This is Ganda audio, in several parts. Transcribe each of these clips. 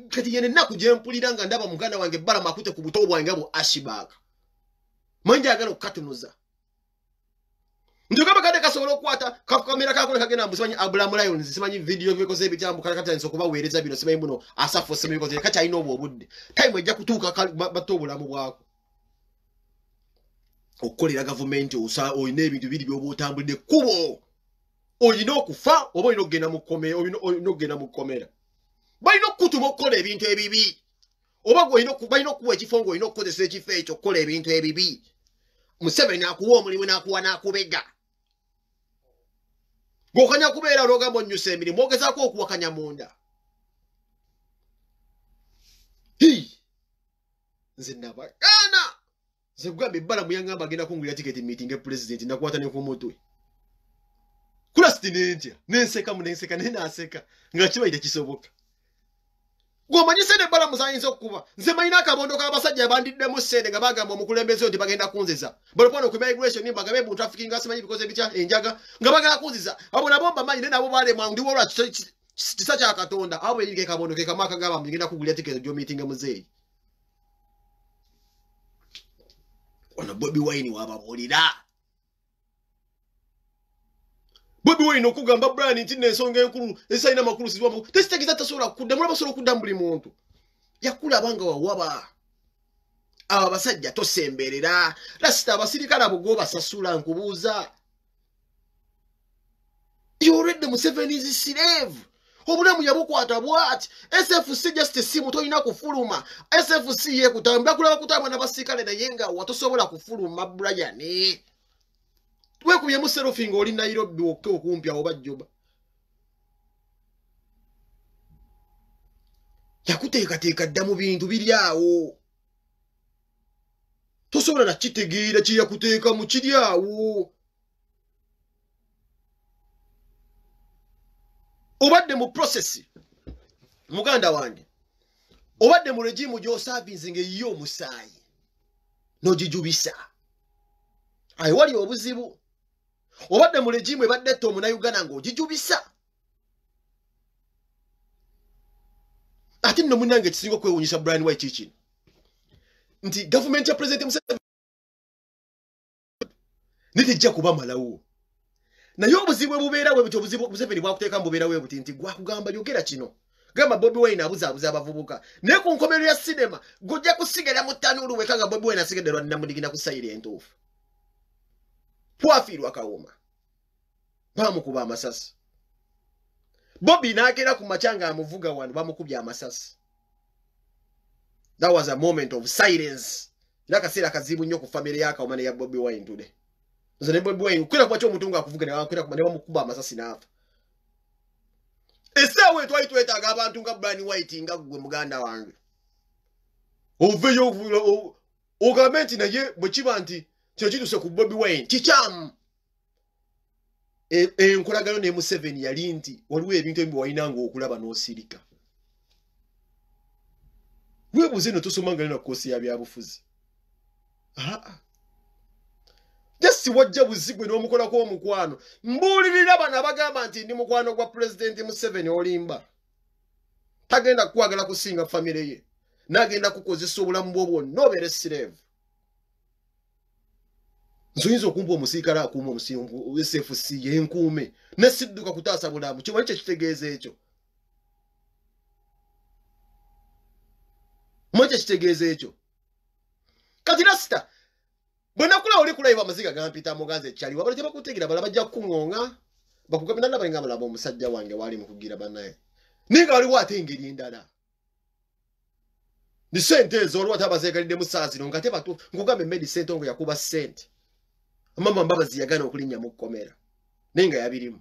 kati yene naku je mpulira nga ndaba muganda wange Balama akute ku buto bwange abo ashibaka manje agalo katunuza ndikaba kade kasobola okwata kamera kakole kagenda mbusimanyi Abraham Lions simanyi video bikoze ebitambu kata nso kuba weereza bino simanyi muno asafo simanyi bikoze kati ayino obudde time ejja kutuuka bato obulamu bwako okolera government oyina ebintu biri by'obutambulidde kubo oyina okufa oba oyina okugenda mu kkomera oyina okugenda mu kkomera balina okutuma okukola ebintu ebibi oba balina okuwa ekifo nga olina okukozesa ekifo ekyo okukola ebintu ebibi Museveni akuwa omulimu n'akuwa n'akubega ng'okanya kubeera olwogamba onnyusa emirimu ogezaako okuwakanya munda nze nabagaana nze kugamba Balamu yangamba agenda kungulira tiketi meeting e president nakwata ne ku mutwe kulasiti nentya nenseka naye naaseka nga kibaite kisoboka gw'omanyise ne Balamu zayinza okukuba nze malina akabondo k'abasajja abandiddemu ssente nga bagamba omukulembeze nti bagenda kunziza balopano ku immigration nimbaga bebu trafficking asimanyi bikoze bitya enjaga nga bagala kunziza abo nabo mbamanyi ne nabo balemwa ndiwo lwa kisa kya Katonda abo erike kabondo ke kamaka gaba mugenda kugulira tiketi gyo meeting muzeeyi ono Bobi Wine wababulira Bobi Wine okugamba Brian nti n'ensonga enkulu esayina makulu sizwa tesitegeeza tasobola kudamula basobola okuddamu buli muntu yakulaba nga wawaba aba basajja tosemberera lasita abasirikale abo g'obasasula nkubuuza you already Museveni is slave obulamu yabukwata bwati SFC just simu toyina kufuluma SFC yekutambula kulaba kutambula n'abasirikale naye nga watosobola kufuluma Brian wekubye mu selfie ng'oli Nairobi okumpya oba Juba yakuteekateeka dda mu bintu biri awo tosobola na kitegeera kye yakuteeka mu kiri awo obadde mu process muganda wange obadde mu regime gy'osavinze ng'eyiyo omusaayi n'ogijubisa ayi wali obuzibu obadde mu regime ebadde etta omunayuganda ng'ogijubisa ate nno munnange kisinga okwewuunyisa Brian White kikino nti gavumenti ya President Museveni netejja kuba malawo naye obuzibu bubeera we buti obuzibu Museveni bwakuteeka mbubeera we buti nti gwakugamba yogera kino gamba Bobi Wine abuzaabuza abavubuka naye ku nkomerero ya sinema gojja kusigala mu ttanuulu weka nga Bobi Wine asigadde lwa nnamudigina ku sayiri entuufu pwafiirwa kawoma bamukuba amasasi Bobi n'akeera ku macanga amuvuga wano bamukubye amasasi that was a moment of silence nakaseera kazibu nnyo ku family ya Kawoma ne ya Bobi Wine today nze ne Bobi Wine kwera kwa kyo omutunga akuvuga ne wakwera ku bamukuba amasasi n'afa esawe twetaaga abantu nga Brian White nga gwe muganda wange oveyo ogambe nti naye bwe kiba nti kino kituse ku Bobi Wine kikyamu enkolagano ne Museveni yali nti waliwo ebintu ebibi wayinanga okulaba n'osirika weebuuze no tosoma nga na koosi ya byabufuzi jasi wajja buzigwe n'omukolako omukwano mbuulirira bano abagamba nti ndi mukwano gwa President Museveni olimba tagenda kukwagala kusinga famire ye n'agenda kukozesa obulamu bwo bwonna obeere slave nsoyinza okumpa omusirikale akuuma omusingu SFC yenkuume nesidduka kutaasa bulamu kimanyi kyekitegeeza ekyo mmanyi kyekitegeeza ekyo kati rasita bwe nakula oli kulayiba amaziga gampita muganze ekyaliwo abala tebakutegira bala bajja kukuŋŋoŋa bakugambira naba nga balaba omusajja wange waali mukugira bannaye naye nga waliwo ate engeri endala ni sente ezo waliwo ate abazeegaliddemu saa zino nga tebatuufu nkugambe Medi Ssentongo yakuba ssente Mama Mbabazi yagana okulinnya mu kkomera naye nga yabirimu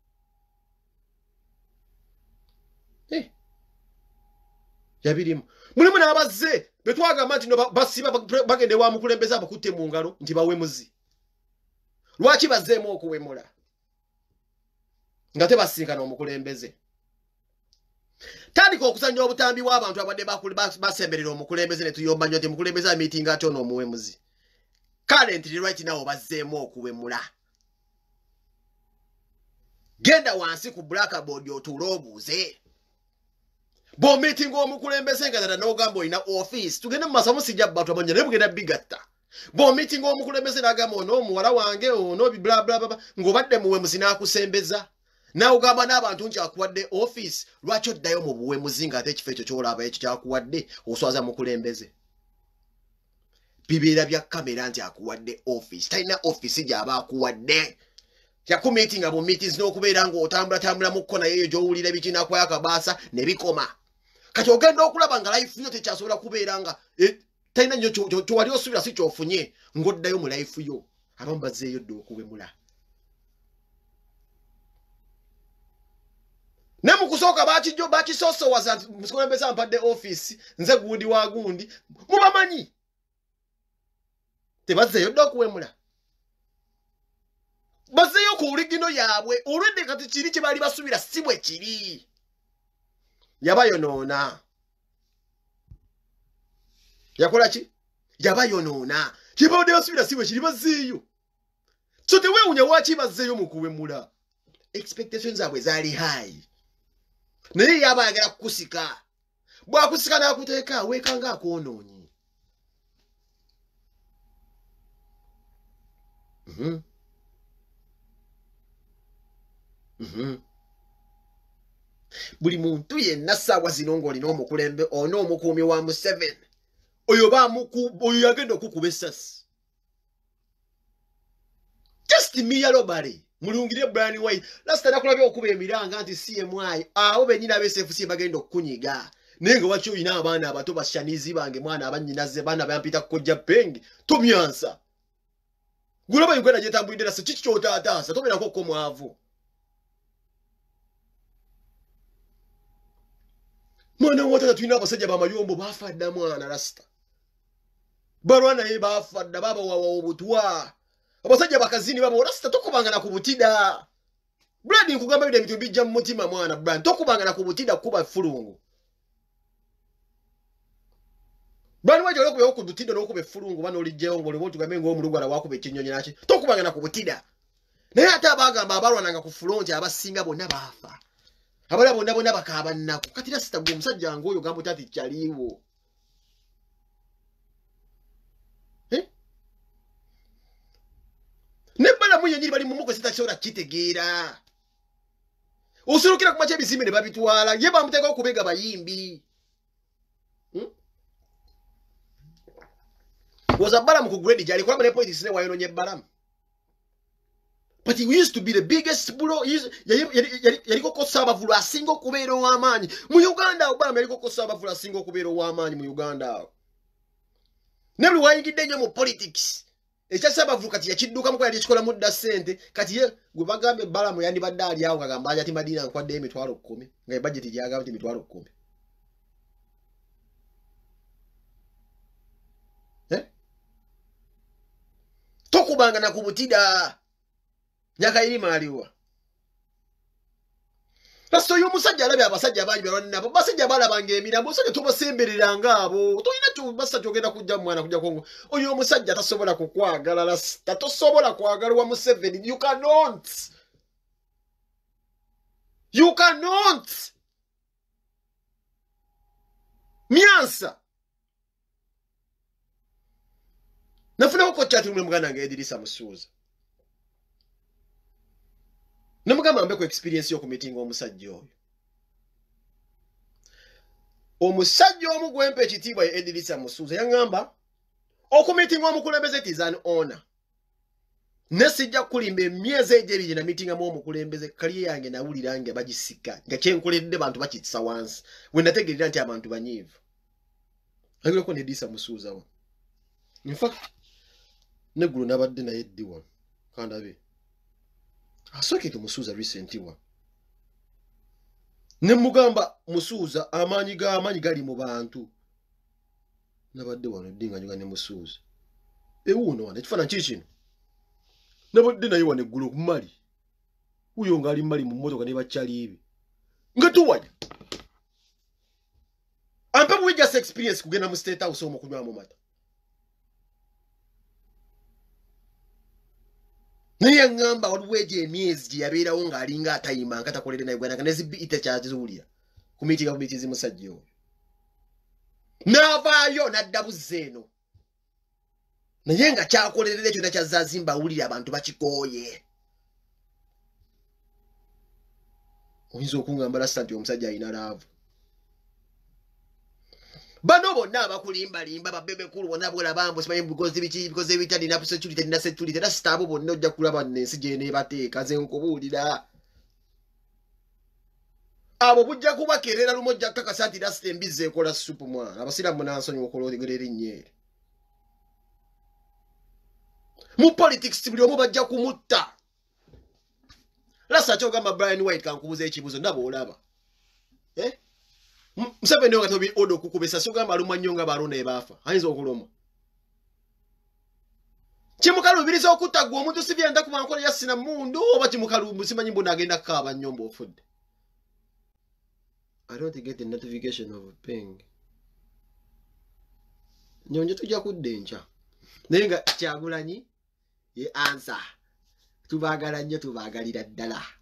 yabirimu mulimu n'abazze betwagamba nti basiba bagende wa mukulembeze abakutte mu ngalo nti bawemuzi lwaki bazzeemu okuwemula nga tebasinkana omukulembeze tandika okusanya obutambi bw'abantu abadde basemberera omukulembeze ne tuyomba nnyo nti mukulembeze amiitinga ate ono omuwemuzi currently right now bazzeemu okuwemula genda wansi ku blackboard otuule obuuze bo meeting omukulembeze nga n'ogamba olina office tugende mu masamu sijja batu abanya ne bugenda bigatta bo meeting omukulembeze n'agamba ono muwala wange ono bla bla bla ng'obadde muwe muzina akusembeza n'ogamba n'abantu nti akuwadde office lwaki oddayo mu buwe muzinga ate ekifo ekyo ky'olaba ekyo kyakuwadde oswaza mukulembeze bibeera bya kamera nti akuwadde office talina office gy'aba akuwadde yakumeeting abo meetings n'okubeera ng'otambula mu kkona yeeyo gy'owulira ebikinakwaya akabaasa ne bikoma kati ogenda okulaba nga life yo tekyasobola kubeera nga talina nnyo kyowali osuubira si kyofunye ng'oddayo mu life yo abamu bazzeeyo dda okuwemula ne mu kusooka bakisoosowaza nti mukulembeze ampadde office nze gundi wa gundi mubamanyi tebazzeeyo dda okuwemula bazzeeyo ku oligino yaabwe olwedde kati kiri kye baali basuubira si bwe kiri yabayonoona yakola ki yabayonoona kye babadde basuubira si bwe kiri bazzeeyo so teweewunya waaki bazzeeyo mu kuwemula expectations zaabwe zaali high naye yaba ayagala kukusika bw'akusika n'akuteeka aweeka ng'akwonoonyi buli muntu yenna ssaawa zino ng'olina omukulembe ono omukuumi wa Museveni oyo yagenda okukuba essasi just miya lobale mulungire Brian White lasita nakulabye okuba emiranga nti CMI awo bennyina ab'SFC bagenda okukunyiga naye nga waki olina abaana abato bashanizi bange mwana abannyinaze baana bampita kukojja pengi tomyansa gulaba Uganda gyetambulidde nasi kiki kyotaataasa tobeerako ko mwavu mwana watata tulina abasajja bamayombo baafa dda mwana lasita balwana ye baafa dda babawawa obutwa abasajja bakazini babo lasita tokubangana ku butida Brad nkugamba bide ebintu bijja mu mutima mwana Brad tokubangana ku butida kuba fulungu bani waje okubeera ku butida n'okuba fulungu bano olijjewo ng'oli muntu gambe ng'omulugala wakuba ekinyonyi naki tokubangana ku butida naye ate abagamba abalwananga ku fulonti abasinga bonna baafa abala bonna bakaaba nnaku kati lasita gwe omusajja ng'oyo gamba otati kyaliiwo nebbala muyenyiri bali mumuko sitakisobola kitegeera osulukira ku makya ebizimbe ne babitwala ye bamuteekao kubega bayimbi woza Balamu ku grade gyali kulaba ne politics ne wayononye Balamu but he used to be the biggest bro yaliko kosa abavulu asinga okubeera ow'amaanyi mu Uganda Balamu yaliko kosa abavulu asinga okubeera ow'amaanyi mu Uganda ne buli wayingidde nnyo mu politics ekyasa abavulu kati yakiddukamu kwali ekikola mudda ssente kati ye gwe bagambye Balamu yandibadde ali awo ngagamba ati Madina nkwadde emitwalo 10 nga ebudget gyagamba nti emitwalo 10 tokubangana ku butida nyakayirima aliwa lasito y'omusajja alabye abasajja bangi balwana nabo basajja balabanga emirambo osajja tobasembereranga abo tolina basajja ogenda kujja mu mwana kujja kongo oyo omusajja tasobola kukwagala lasita tosobola kwagala wa Museveni you cannot myansa nafuna ko chat mu muganda nga Edirisa Musuuza namugamba mbe ku experience yo ku meeting omusajja oyo omusajja omu gwempe ekitiibwa ye Edirisa Musuuza yangamba okumeeting omukulembeze is an honor nesijja kulimba emyezi egy'ebiri na meeting amu omukulembeze kali yange nawulira nge bagisika nga kyenkoledde bantu bakitsa wansi we nategerera nti abantu banyiivu agirako ne Edirisa Musuuza wa in fact negulu nabadde naye eddiwa kandabe asokete Musuuza recent wa ne mugamba Musuuza amaanyi gali mu bantu nabadde wano eddinganyuga ne Musuuza ewuuno wane ekifaananyi kiri kino nabadde naye wano eggulu kumali uyo ngaali mali mu mmotoka ne bakyaliibe nga tuwanya ampe mu just experience kugenda mu State House omukunywamu mata naye ngamba waliwo egyo emyezi gye yabeerawo ng'alinga atayimba nkatakolere naye gwanaka nezibiite kyaziwulira kumitinga kumitizi musajja oyo n'avaayo n'adda buzze eno naye nga kyakolerera ekyo nakyazazimba awulire abantu bakikooye oyinza okungamba lasta nti omusajja alina laavu bano bonna abakulimbalimba babebekulu bonna bwolabambo simanyi bugozi biki bikoze ebitali na security na security lasta abo bonna ojja kulaba n'ensi gyeneebateeka ze nkubuulira abo bujja kubakerera lumu ojja kukakasa nti lasta embizi ekola supu mwana abasiraamu nansonyi okologera erinnya mu politics buli omu bajja kumutta lasta kyogamba Brian White kankubuza ekibuzo ndaba olaba Museveni nga tobi odo kukubesa kyogamba alumwa nnyo nga balonda ebaafa ayinza okuluma kimukalubiriza okutagwa omuntu sibyenda ku bankola yasina mundu oba kimukalubu simanyi mbona agenda kaaba nnyombo ofudde I don't get the notification of a ping nyonje tujja kudda enkya naye nga Kyagulanyi ye answer tubaagala nnyo tubaagalira ddala